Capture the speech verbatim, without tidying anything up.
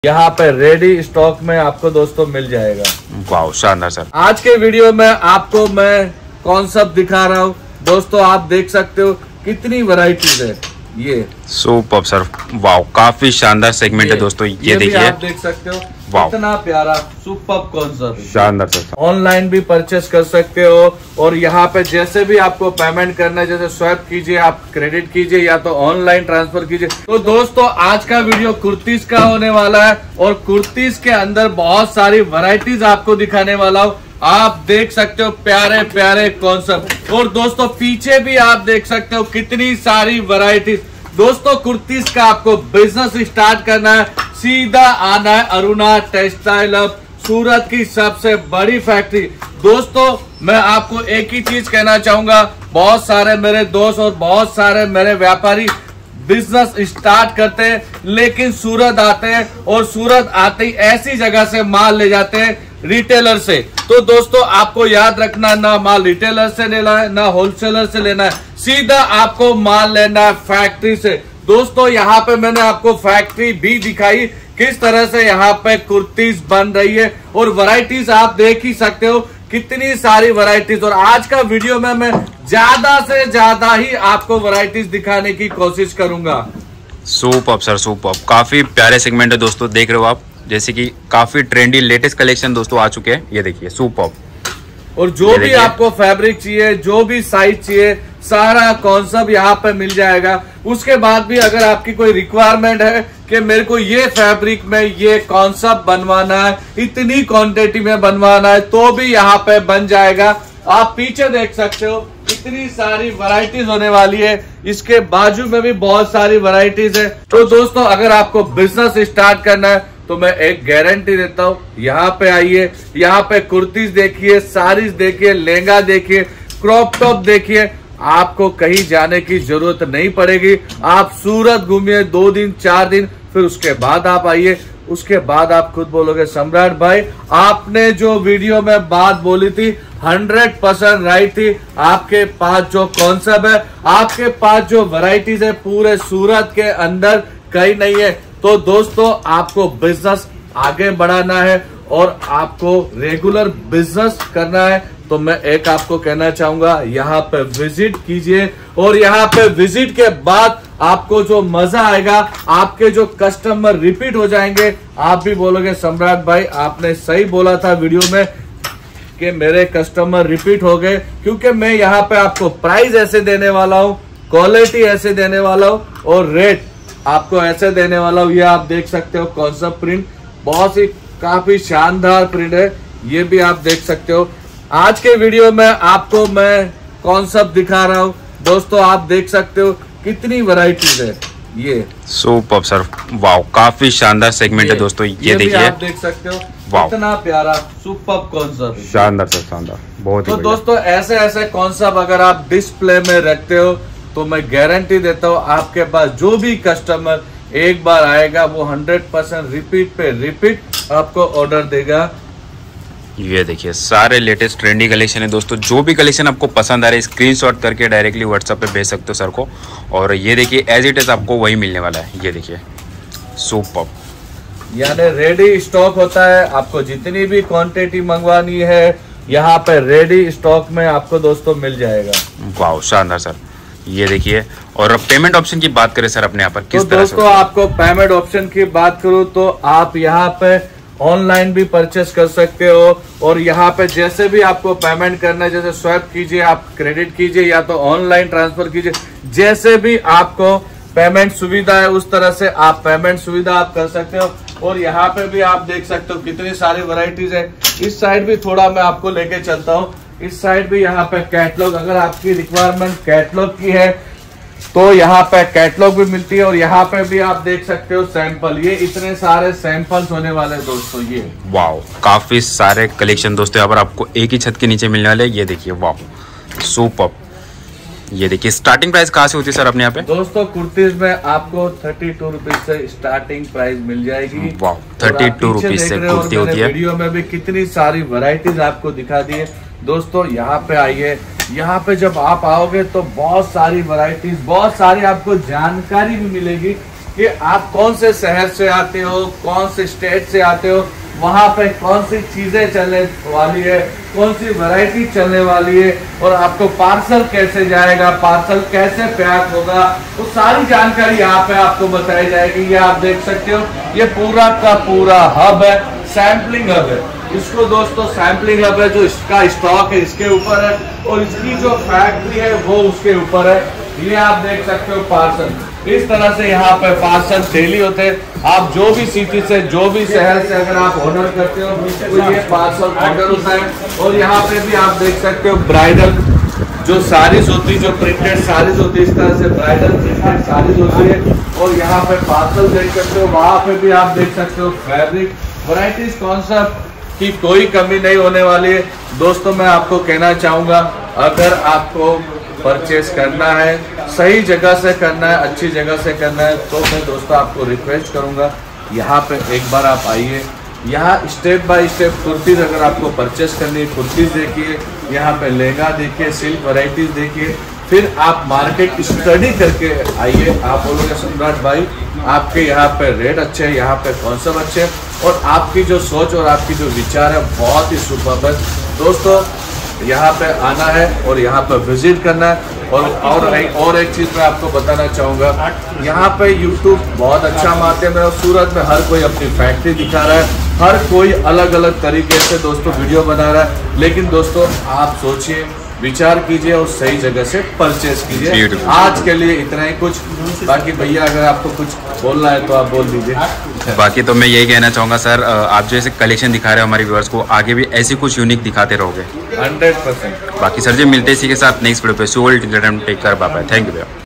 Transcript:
यहाँ पे ready stock में आपको दोस्तों मिल जाएगा। वाह शानदार सर। आज के वीडियो में आपको मैं कॉन्सेप्ट दिखा रहा हूँ दोस्तों, आप देख सकते हो कितनी वैरायटीज है। ये सुपर सर, वाह काफी शानदार सेगमेंट है दोस्तों। ये, ये देखिए आप देख सकते हो कितना प्यारा सुपर कॉन्सेप्ट, शानदार सर। ऑनलाइन भी परचेस कर सकते हो और यहाँ पे जैसे भी आपको पेमेंट करना है, जैसे स्वैप कीजिए, आप क्रेडिट कीजिए या तो ऑनलाइन ट्रांसफर कीजिए। तो दोस्तों आज का वीडियो कुर्तीज का होने वाला है और कुर्तीज के अंदर बहुत सारी वैरायटीज आपको दिखाने वाला हूँ। आप देख सकते हो प्यारे प्यारे कॉन्सेप्ट और दोस्तों पीछे भी आप देख सकते हो कितनी सारी वैरायटीज। दोस्तों कुर्तीज का आपको बिजनेस स्टार्ट करना है, सीधा आना है अरुणा टेक्सटाइल हब, सूरत की सबसे बड़ी फैक्ट्री। दोस्तों मैं आपको एक ही चीज कहना चाहूंगा, बहुत सारे मेरे दोस्त और बहुत सारे मेरे व्यापारी बिजनेस स्टार्ट करते हैं लेकिन सूरत आते हैं और सूरत आते ही ऐसी जगह से माल ले जाते हैं रिटेलर से। तो दोस्तों आपको याद रखना, ना माल रिटेलर से लेना है ना होलसेलर से लेना है, सीधा आपको माल लेना है फैक्ट्री से। दोस्तों यहाँ पे मैंने आपको फैक्ट्री भी दिखाई किस तरह से यहाँ पे कुर्तीज बन रही है और वैरायटीज आप देख ही सकते हो कितनी सारी वैरायटीज। और आज का वीडियो में मैं ज्यादा से ज्यादा ही आपको वैरायटीज दिखाने की कोशिश करूंगा। सुपर सर सुपर, काफी प्यारे सेगमेंट है दोस्तों। देख रहे हो आप जैसे कि काफी ट्रेंडी लेटेस्ट कलेक्शन दोस्तों आ चुके हैं। ये देखिए सुपर। और जो भी आपको फैब्रिक चाहिए, जो भी साइज चाहिए, सारा कॉन्सेप्ट यहाँ पे मिल जाएगा। उसके बाद भी अगर आपकी कोई रिक्वायरमेंट है कि मेरे को ये फैब्रिक में ये कॉन्सेप्ट बनवाना है, इतनी क्वांटिटी में बनवाना है, तो भी यहाँ पे बन जाएगा। आप पीछे देख सकते हो इतनी सारी वैरायटीज होने वाली है, इसके बाजू में भी बहुत सारी वैरायटीज है। तो दोस्तों अगर आपको बिजनेस स्टार्ट करना है तो मैं एक गारंटी देता हूँ, यहाँ पे आइए, यहाँ पे कुर्तीज देखिए, साड़ीज देखिए, लहंगा देखिए, क्रॉप टॉप देखिए, आपको कहीं जाने की जरूरत नहीं पड़ेगी। आप सूरत घूमिए दो दिन चार दिन, फिर उसके बाद आप आइए। उसके बाद आप खुद बोलोगे सम्राट भाई आपने जो वीडियो में बात बोली थी हंड्रेड परसेंट राइट थी। आपके पास जो कॉन्सेप्ट है, आपके पास जो वैरायटीज है, पूरे सूरत के अंदर कहीं नहीं है। तो दोस्तों आपको बिजनेस आगे बढ़ाना है और आपको रेगुलर बिजनेस करना है तो मैं एक आपको कहना चाहूंगा, यहाँ पे विजिट कीजिए और यहाँ पे विजिट के बाद आपको जो मजा आएगा, आपके जो कस्टमर रिपीट हो जाएंगे। आप भी बोलोगे सम्राट भाई आपने सही बोला था वीडियो में कि मेरे कस्टमर रिपीट हो गए, क्योंकि मैं यहाँ पे आपको प्राइस ऐसे देने वाला हूँ, क्वालिटी ऐसे देने वाला हूँ और रेट आपको ऐसे देने वाला हूँ। ये आप देख सकते हो कॉन्सेप्ट प्रिंट, बहुत ही काफी शानदार प्रिंट है, ये भी आप देख सकते हो। आज के वीडियो में आपको मैं कॉन्सेप्ट दिखा रहा हूँ दोस्तों, आप देख सकते हो कितनी वैरायटीज है। ये सुपर सर, वाह काफी शानदार सेगमेंट है दोस्तों। ये, ये देखिए आप देख सकते हो कितना प्यारा सुपर कॉन्सेप्ट, शानदार सर शानदार, बहुत तो दोस्तों ऐसे ऐसे कॉन्सेप्ट अगर आप डिस्प्ले में रखते हो तो मैं गारंटी देता हूँ आपके पास जो भी कस्टमर एक बार आएगा वो हंड्रेड परसेंट रिपीट पे रिपीट आपको ऑर्डर देगा। ये देखिए सारे लेटेस्ट ट्रेंडी कलेक्शन है दोस्तों। जो भी कलेक्शन आपको पसंद आ रहा है स्क्रीनशॉट करके डायरेक्टली व्हाट्सएप पे भेज सकते हो सर को, और ये देखिए एज इट इज आपको वही मिलने वाला है। ये देखिए सुपर, यानी रेडी स्टॉक होता है। आपको जितनी भी क्वांटिटी मंगवानी है यहाँ पे रेडी स्टॉक में आपको दोस्तों मिल जाएगा। वाह शानदार सर। ये देखिए, और पेमेंट ऑप्शन की बात करें सर अपने यहाँ पर किस तो तरह से? दोस्तों आपको पेमेंट ऑप्शन की बात करूँ तो आप यहाँ पे ऑनलाइन भी परचेस कर सकते हो और यहाँ पे जैसे भी आपको पेमेंट करना है, जैसे स्वैप कीजिए, आप क्रेडिट कीजिए या तो ऑनलाइन ट्रांसफर कीजिए, जैसे भी आपको पेमेंट सुविधा है उस तरह से आप पेमेंट सुविधा आप कर सकते हो। और यहाँ पे भी आप देख सकते हो कितनी सारी वैरायटीज है। इस साइड भी थोड़ा मैं आपको लेके चलता हूँ, इस साइड भी यहाँ पे कैटलॉग, अगर आपकी रिक्वायरमेंट कैटलॉग की है तो यहाँ पे कैटलॉग भी मिलती है और यहाँ पे भी आप देख सकते हो सैंपल। ये इतने सारे सैंपल्स होने वाले हैं दोस्तों। ये वाह काफी सारे कलेक्शन दोस्तों यहाँ पर आपको एक ही छत के नीचे मिलने वाले। ये देखिए वाह सुपर। ये देखिए स्टार्टिंग प्राइस कहाँ से होती है सर अपने यहाँ पे? दोस्तों कुर्तीज में आपको थर्टी टू रुपीज से स्टार्टिंग प्राइस मिल जाएगी। वाह थर्टी टू रुपीज से कुर्ती होती है। वीडियो में भी कितनी सारी वैरायटीज आपको दिखा दी है दोस्तों। यहाँ पे आइए, यहाँ पे जब आप आओगे तो बहुत सारी वैरायटीज, बहुत सारी आपको जानकारी भी मिलेगी कि कि आप कौन से शहर से आते हो, कौन से स्टेट से आते हो, वहां पे कौन सी चीजें चलने वाली है, कौन सी वैरायटी चलने वाली है, और आपको पार्सल कैसे जाएगा, पार्सल कैसे पैक होगा, वो सारी जानकारी यहाँ पे आपको बताई जाएगी। ये आप देख सकते हो, ये पूरा का पूरा हब है, सैम्पलिंग हब है। इसको दोस्तों सैम्पलिंग हब है, जो इसका स्टॉक है इसके ऊपर है, और इसकी जो फैक्ट्री है वो उसके ऊपर है। ये आप देख सकते हो पार्सल, इस तरह से यहाँ पे पार्सल डेली होते हैं। आप जो भी सिटी से, जो भी शहर से अगर आप ऑर्डर करते हो तो ये पार्सल ऑर्डर होता है। और यहाँ पे भी आप देख सकते हो ब्राइडल जो साड़ीज होती है, जो प्रिंटेड साड़ीज होती है, इस तरह से ब्राइडल प्रिंटेड साड़ीज होती है। और यहाँ पे पार्सल देख सकते हो, वहाँ पे भी आप देख सकते हो फैब्रिक वैरायटीज, कॉन्सेप्ट की कोई कमी नहीं होने वाली है। दोस्तों मैं आपको कहना चाहूँगा, अगर आपको परचेस करना है, सही जगह से करना है, अच्छी जगह से करना है, तो मैं दोस्तों आपको रिक्वेस्ट करूंगा यहाँ पे एक बार आप आइए। यहाँ स्टेप बाय स्टेप कुर्तीज अगर आपको परचेस करनी है, कुर्तीज देखिए, यहाँ पे लहंगा देखिए, सिल्क वैरायटीज देखिए, फिर आप मार्केट स्टडी करके आइए। आप बोलोगे सम्राट भाई आपके यहाँ पे रेट अच्छे हैं, यहाँ पे कॉन्सेप्ट अच्छे हैं, और आपकी जो सोच और आपकी जो विचार है बहुत ही सुपर्ब है। दोस्तों यहाँ पे आना है और यहाँ पे विजिट करना है। और और एक और एक चीज़ मैं आपको बताना चाहूँगा, यहाँ पे यूट्यूब बहुत अच्छा माध्यम है, और सूरत में हर कोई अपनी फैक्ट्री दिखा रहा है, हर कोई अलग अलग तरीके से दोस्तों वीडियो बना रहा है। लेकिन दोस्तों आप सोचिए, विचार कीजिए और सही जगह से परचेस कीजिए। आज के लिए इतना ही कुछ, बाकी भैया अगर आपको कुछ बोलना है तो आप बोल दीजिए। बाकी तो मैं यही कहना चाहूँगा सर, आप जो ऐसे कलेक्शन दिखा रहे हो हमारे व्यूअर्स को, आगे भी ऐसी कुछ यूनिक दिखाते रहोगे। Hundred percent. बाकी सर जी मिलते हैं इसी के साथ नेक्स्ट वीडियो पे। So take care, bye bye, thank you भैया।